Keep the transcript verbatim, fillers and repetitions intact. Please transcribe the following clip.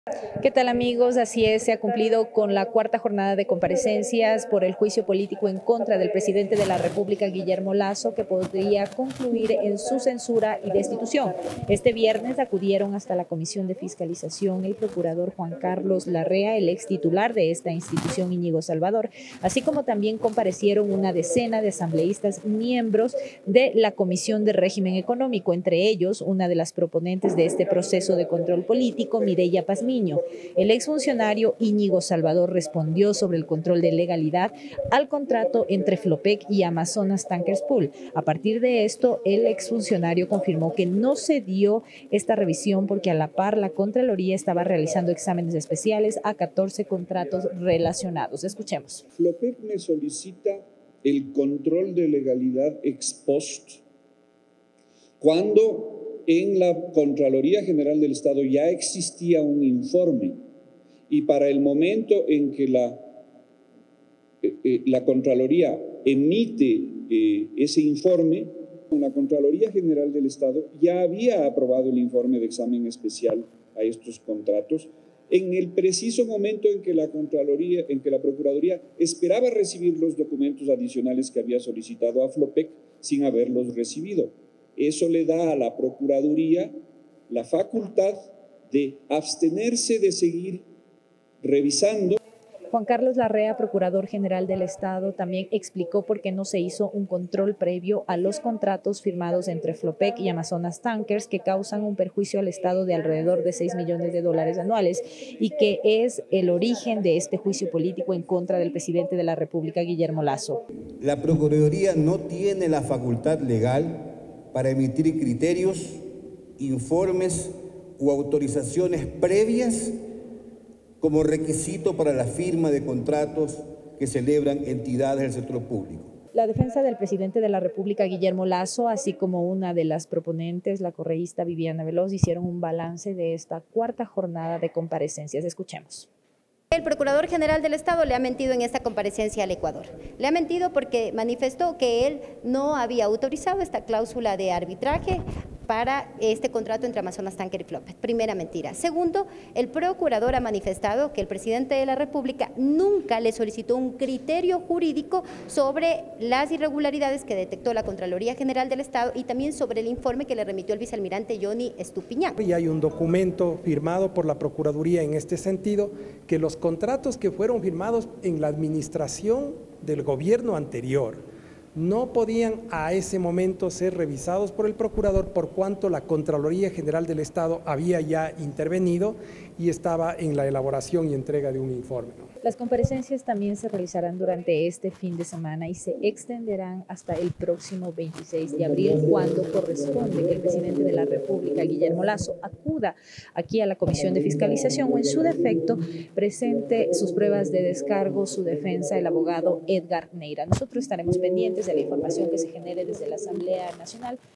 ¿Qué tal, amigos? Así es, se ha cumplido con la cuarta jornada de comparecencias por el juicio político en contra del presidente de la República, Guillermo Lasso, que podría concluir en su censura y destitución. Este viernes acudieron hasta la Comisión de Fiscalización el procurador Juan Carlos Larrea, el ex titular de esta institución, Íñigo Salvador, así como también comparecieron una decena de asambleístas miembros de la Comisión de Régimen Económico, entre ellos una de las proponentes de este proceso de control político, Mireya Pazmiño. El exfuncionario Íñigo Salvador respondió sobre el control de legalidad al contrato entre Flopec y Amazonas Tankers Pool. A partir de esto, el exfuncionario confirmó que no se dio esta revisión porque a la par la Contraloría estaba realizando exámenes especiales a catorce contratos relacionados. Escuchemos. Flopec me solicita el control de legalidad ex post cuando en la Contraloría General del Estado ya existía un informe y para el momento en que la, eh, la Contraloría emite eh, ese informe, la Contraloría General del Estado ya había aprobado el informe de examen especial a estos contratos en el preciso momento en que la Contraloría, en que la Procuraduría esperaba recibir los documentos adicionales que había solicitado a Flopec sin haberlos recibido. Eso le da a la Procuraduría la facultad de abstenerse de seguir revisando. Juan Carlos Larrea, procurador general del Estado, también explicó por qué no se hizo un control previo a los contratos firmados entre Flopec y Amazonas Tankers, que causan un perjuicio al Estado de alrededor de seis millones de dólares anuales y que es el origen de este juicio político en contra del presidente de la República, Guillermo Lasso. La Procuraduría no tiene la facultad legal para emitir criterios, informes o autorizaciones previas como requisito para la firma de contratos que celebran entidades del sector público. La defensa del presidente de la República, Guillermo Lasso, así como una de las proponentes, la correísta Viviana Veloz, hicieron un balance de esta cuarta jornada de comparecencias. Escuchemos. El Procurador General del Estado le ha mentido en esta comparecencia al Ecuador. Le ha mentido porque manifestó que él no había autorizado esta cláusula de arbitraje para este contrato entre Amazonas Tanker y Flopec. Primera mentira. Segundo, el procurador ha manifestado que el presidente de la República nunca le solicitó un criterio jurídico sobre las irregularidades que detectó la Contraloría General del Estado y también sobre el informe que le remitió el vicealmirante Johnny Estupiñán. Y hay un documento firmado por la Procuraduría en este sentido, que los contratos que fueron firmados en la administración del gobierno anterior no podían a ese momento ser revisados por el procurador por cuanto la Contraloría General del Estado había ya intervenido y estaba en la elaboración y entrega de un informe. Las comparecencias también se realizarán durante este fin de semana y se extenderán hasta el próximo veintiséis de abril, cuando corresponde que el presidente de la República, Guillermo Lasso, acuda aquí a la Comisión de Fiscalización o, en su defecto, presente sus pruebas de descargo, su defensa, el abogado Edgar Neira. Nosotros estaremos pendientes de la información que se genere desde la Asamblea Nacional